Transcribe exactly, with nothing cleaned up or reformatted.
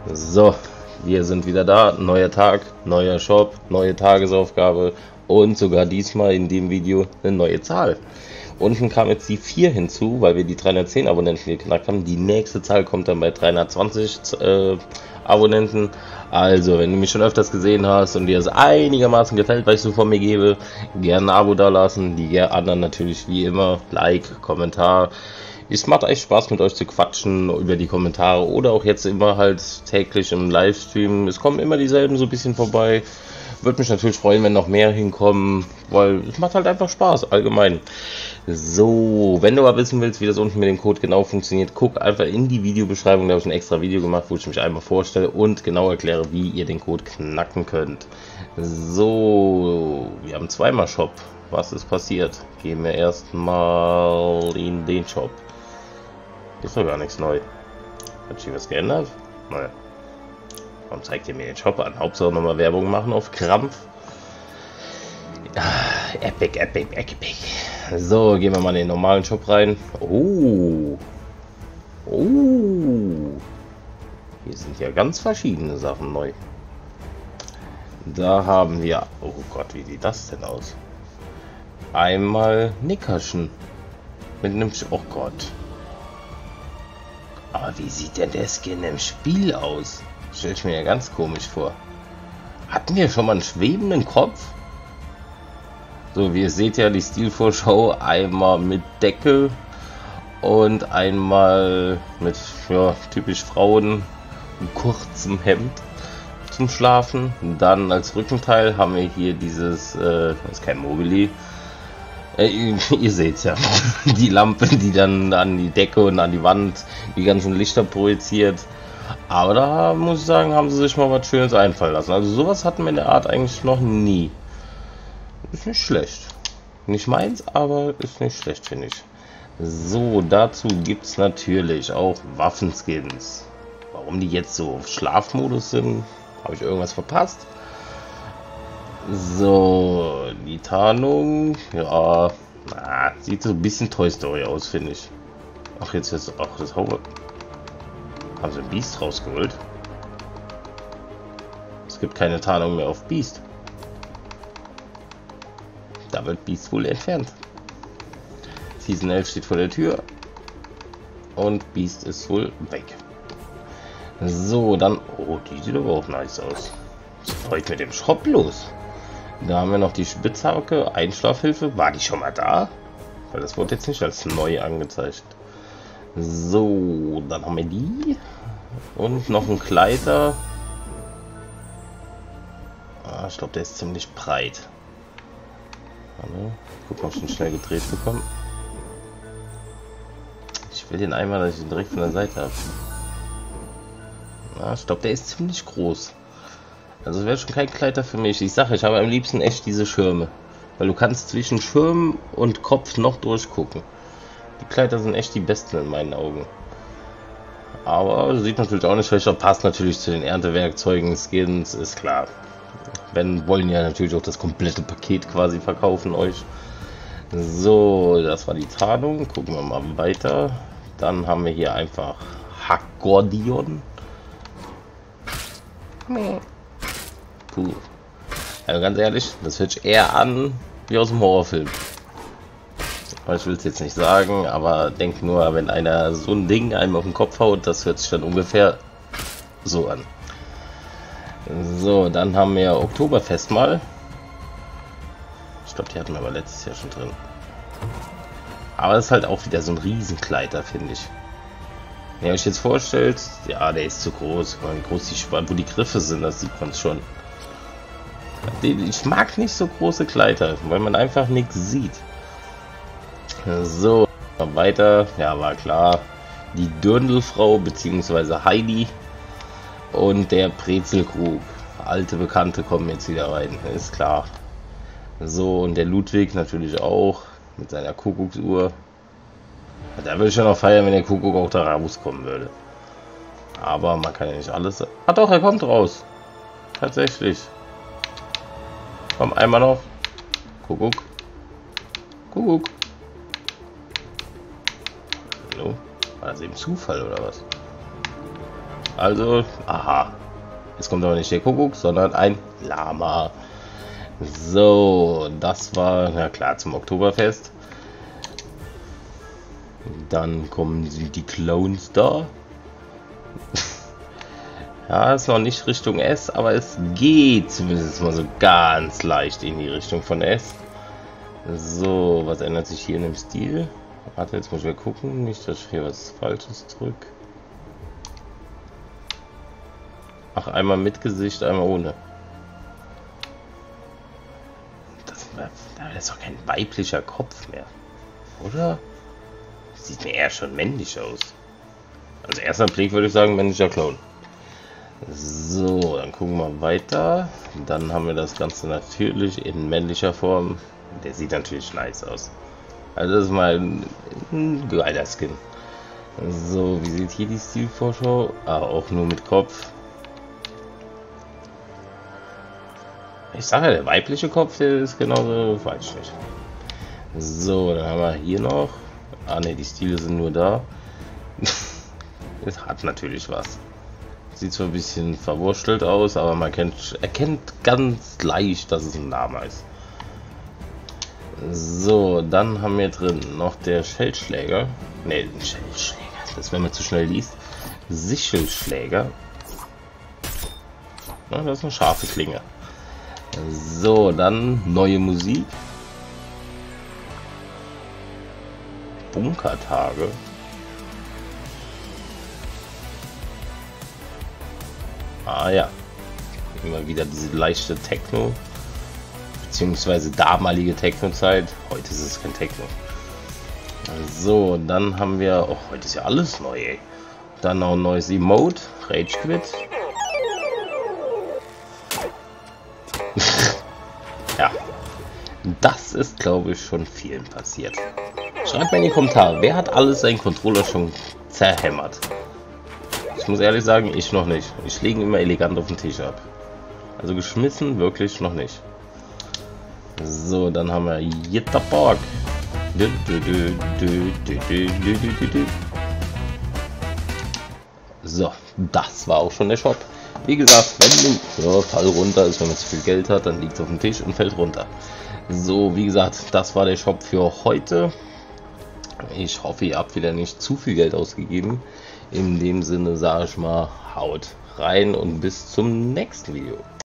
So, wir sind wieder da. Neuer Tag, neuer Shop, neue Tagesaufgabe und sogar diesmal in dem Video eine neue Zahl. Unten kam jetzt die vier hinzu, weil wir die dreihundertzehn Abonnenten geknackt haben. Die nächste Zahl kommt dann bei dreihundertzwanzig äh, Abonnenten. Also, wenn du mich schon öfters gesehen hast und dir es einigermaßen gefällt, was ich so von mir gebe, gerne ein Abo da lassen. Die anderen natürlich wie immer Like, Kommentar. Es macht echt Spaß mit euch zu quatschen über die Kommentare oder auch jetzt immer halt täglich im Livestream. Es kommen immer dieselben so ein bisschen vorbei. Würde mich natürlich freuen, wenn noch mehr hinkommen, weil es macht halt einfach Spaß, allgemein. So, wenn du aber wissen willst, wie das unten mit dem Code genau funktioniert, guck einfach in die Videobeschreibung, da habe ich ein extra Video gemacht, wo ich mich einmal vorstelle und genau erkläre, wie ihr den Code knacken könnt. So, wir haben zweimal Shop. Was ist passiert? Gehen wir erstmal in den Shop. Ist doch gar nichts neu. Hat sich was geändert? Naja. Warum zeigt ihr mir den Shop an? Hauptsache nochmal Werbung machen auf Krampf. Ah, epic, epic, epic. So, gehen wir mal in den normalen Shop rein. Oh. Oh. Hier sind ja ganz verschiedene Sachen neu. Da haben wir... Oh Gott, wie sieht das denn aus? Einmal Nickerchen. Mit einem... Sch oh Gott. Aber wie sieht denn der Skin im Spiel aus? Stell ich mir ja ganz komisch vor. Hatten wir schon mal einen schwebenden Kopf? So, wie ihr seht ja, die Stilvorschau einmal mit Decke und einmal mit, ja, typisch Frauen, kurzem Hemd zum Schlafen. Dann als Rückenteil haben wir hier dieses, äh, das ist kein Mobili. Äh, ihr seht's ja, die Lampe, die dann an die Decke und an die Wand die ganzen Lichter projiziert. Aber da muss ich sagen, haben sie sich mal was Schönes einfallen lassen. Also sowas hatten wir in der Art eigentlich noch nie. Ist nicht schlecht. Nicht meins, aber ist nicht schlecht, finde ich. So, dazu gibt es natürlich auch Waffenskins. Warum die jetzt so auf Schlafmodus sind, habe ich irgendwas verpasst. So, die Tarnung, ja, na, sieht so ein bisschen Toy Story aus, finde ich. Ach, jetzt ist auch das Haupt. Haben sie ein Beast rausgeholt? Es gibt keine Tarnung mehr auf Beast. Da wird Beast wohl entfernt. Season elf steht vor der Tür. Und Beast ist wohl weg. So, dann... Oh, die sieht aber auch nice aus. Was ist heute mit dem Shop los? Da haben wir noch die Spitzhacke, Einschlafhilfe. War die schon mal da? Weil das wurde jetzt nicht als neu angezeigt. So, dann haben wir die. Und noch ein Kleider. Ah, ich glaube, der ist ziemlich breit. Warte, guck mal, ob ich ihn schnell gedreht bekomme. Ich will den einmal, dass ich ihn direkt von der Seite habe. Ah, ich glaube, der ist ziemlich groß. Also wäre schon kein Kleider für mich. Ich sage, ich habe am liebsten echt diese Schirme. Weil du kannst zwischen Schirm und Kopf noch durchgucken. Die Kleider sind echt die besten in meinen Augen. Aber sieht natürlich auch nicht schlecht aus. Passt natürlich zu den Erntewerkzeugen, Skins, ist klar. Wenn wollen ja natürlich auch das komplette Paket quasi verkaufen euch. So, das war die Tarnung. Gucken wir mal weiter. Dann haben wir hier einfach Hakkordion. Puh. Also ganz ehrlich, das hört sich eher an wie aus dem Horrorfilm. Ich will es jetzt nicht sagen, aber denk nur, wenn einer so ein Ding einem auf den Kopf haut, das hört sich dann ungefähr so an. So, dann haben wir Oktoberfest mal. Ich glaube, die hatten wir aber letztes Jahr schon drin. Aber es ist halt auch wieder so ein Riesenkleider, finde ich. Wenn ihr euch jetzt vorstellt, ja, der ist zu groß. Wie groß die Spann, wo die Griffe sind, das sieht man schon. Ich mag nicht so große Kleider, weil man einfach nichts sieht. So, weiter, ja, war klar, die Dirndlfrau bzw. Heidi und der Brezelkrug. Alte Bekannte kommen jetzt wieder rein, ist klar. So, und der Ludwig natürlich auch mit seiner Kuckucksuhr. Da würde ich ja noch feiern, wenn der Kuckuck auch da rauskommen würde. Aber man kann ja nicht alles... Ah doch, er kommt raus. Tatsächlich. Komm, einmal noch. Kuckuck. Kuckuck. Hallo? War das eben Zufall oder was? Also, aha. Jetzt kommt aber nicht der Kuckuck, sondern ein Lama. So, das war, na klar, zum Oktoberfest. Dann kommen die Clones da. Ja, ist noch nicht Richtung S, aber es geht zumindest mal so ganz leicht in die Richtung von S. So, was ändert sich hier in dem Stil? Warte, jetzt muss ich mal gucken, nicht, dass ich hier was Falsches drück. Ach, einmal mit Gesicht, einmal ohne. Das, das ist doch kein weiblicher Kopf mehr, oder? Sieht mir eher schon männlich aus. Also erster Blick würde ich sagen, männlicher Clone. So, dann gucken wir weiter. Dann haben wir das Ganze natürlich in männlicher Form. Der sieht natürlich nice aus. Also das ist mal ein, ein geiler Skin. So, wie sieht hier die Stilvorschau? Ah, auch nur mit Kopf. Ich sage ja, der weibliche Kopf, der ist genauso falsch nicht. So, dann haben wir hier noch. Ah ne, die Stile sind nur da. Es hat natürlich was. Sieht zwar ein bisschen verwurstelt aus, aber man kennt, erkennt ganz leicht, dass es ein Lama ist. So, dann haben wir drin noch der Schildschläger. Ne, ein Schildschläger. Das, wenn man zu schnell liest. Sichelschläger. Ja, das ist eine scharfe Klinge. So, dann neue Musik. Bunkertage. Ah ja, immer wieder diese leichte Techno, beziehungsweise damalige Techno-Zeit. Heute ist es kein Techno. So, dann haben wir, oh, heute ist ja alles neu, ey. Dann noch ein neues Emote, Rage Quit. Ja, das ist, glaube ich, schon vielen passiert. Schreibt mir in die Kommentare, wer hat alles seinen Controller schon zerhämmert? Ich muss ehrlich sagen, ich noch nicht. Ich lege ihn immer elegant auf den Tisch ab. Also geschmissen wirklich noch nicht. So, dann haben wir Jitterborg. So, das war auch schon der Shop. Wie gesagt, wenn du ja, Fall runter ist, wenn man zu viel Geld hat, dann liegt es auf dem Tisch und fällt runter. So, wie gesagt, das war der Shop für heute. Ich hoffe, ihr habt wieder nicht zu viel Geld ausgegeben. In dem Sinne sage ich mal, haut rein und bis zum nächsten Video.